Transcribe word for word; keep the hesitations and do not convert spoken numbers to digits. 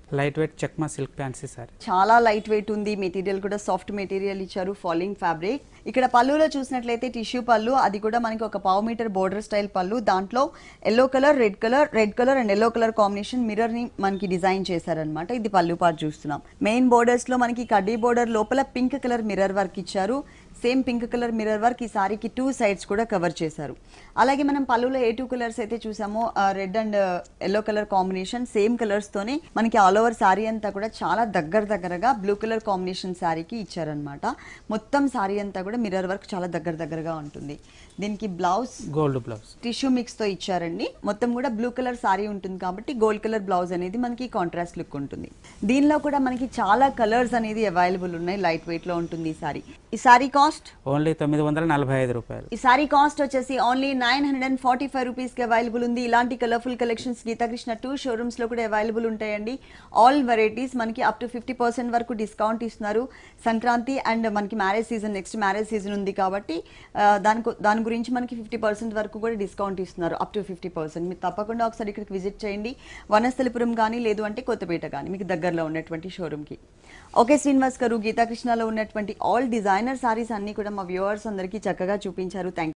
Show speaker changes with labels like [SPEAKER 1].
[SPEAKER 1] Light weight Chakma silk fancy sari.
[SPEAKER 2] చాలా light weight ఉంది, material కూడా సాఫ్ట్ మెటీరియల్ ఇచ్చారు, ఫాలింగ్ ఫ్యాబ్రిక్. ఇక్కడ పళ్ళులో చూసినట్లయితే టిష్యూ పళ్ళు, అది కూడా మనకి ఒక పావు మీటర్ బోర్డర్ స్టైల్ పళ్ళు. దాంట్లో yellow colour, red colour, red colour and yellow colour combination mirror ని మనకి డిజైన్ చేశారనమాట. ఇది పళ్ళు పార్ట్ చూస్తున్నాం. మెయిన్ బోర్డర్స్ లో మనకి కడ్డీ బోర్డర్ లోపల పింక్ కలర్ మిర్రర్ వర్క్ ఇచ్చారు. Same pink colour mirror work ఈ సారీకి టూ సైడ్స్ కూడా కవర్ చేశారు. అలాగే మనం పళ్ళులో ఏ టూ కలర్స్ అయితే చూసామో red and yellow colour combination same colours తోనే మనకి ఆల్ ఓవర్ సారీ అంతా కూడా చాలా దగ్గర దగ్గరగా బ్లూ కలర్ కాంబినేషన్ సారీకి ఇచ్చారనమాట. మొత్తం సారీ అంతా కూడా మిర్రర్ వర్క్ చాలా దగ్గర దగ్గరగా ఉంటుంది. దీనికి blouse
[SPEAKER 1] gold blouse
[SPEAKER 2] tissue mix తో ఇచ్చారండి. మొత్తం కూడా బ్లూ కలర్ సారీ ఉంటుంది కాబట్టి గోల్డ్ కలర్ బ్లౌజ్ అనేది మనకి కాంట్రాస్ట్ లుక్ ఉంటుంది. దీనిలో కూడా మనకి చాలా కలర్స్ అనేది అవైలబుల్ ఉన్నాయి. లైట్ వెయిట్ లో ఉంటుంది ఈ సారీ. ఈ సారీ కాస్ట్
[SPEAKER 1] ఓన్లీ తొమ్మిది వందల నలభై ఐదు రూపాయలు.
[SPEAKER 2] ఈ సారీ కాస్ట్ వచ్చేసి only nine hundred and forty five rupees కి అవైలబుల్ ఉంది. ఇలాంటి colourful collections Geethakrishna two showrooms లో కూడా అవైలబుల్ ఉంటాయండి. ఆల్ వెరైటీస్ మనకి అప్ టు ఫిఫ్టీ పర్సెంట్ వరకు డిస్కౌంట్ ఇస్తున్నారు. సంక్రాంతి అండ్ మనకి marriage season, next marriage season ఉంది కాబట్టి దాని దాని గురించి మనకి ఫిఫ్టీ పర్సెంట్ వరకు కూడా డిస్కౌంట్ ఇస్తున్నారు, అప్ టు ఫిఫ్టీ పర్సెంట్. మీరు తప్పకుండా ఒకసారి ఇక్కడికి విజిట్ చేయండి, వనస్థలిపురం కానీ లేదు అంటే కొత్తపేట కానీ మీకు దగ్గరలో ఉన్నటువంటి షోరూమ్కి. ఓకే శ్రీనివాస్ గారు, గీతాకృష్ణలో ఉన్నటువంటి ఆల్ డిజైనర్ సారీస్ అన్ని కూడా మా వ్యూవర్స్ అందరికీ చక్కగా చూపించారు. థ్యాంక్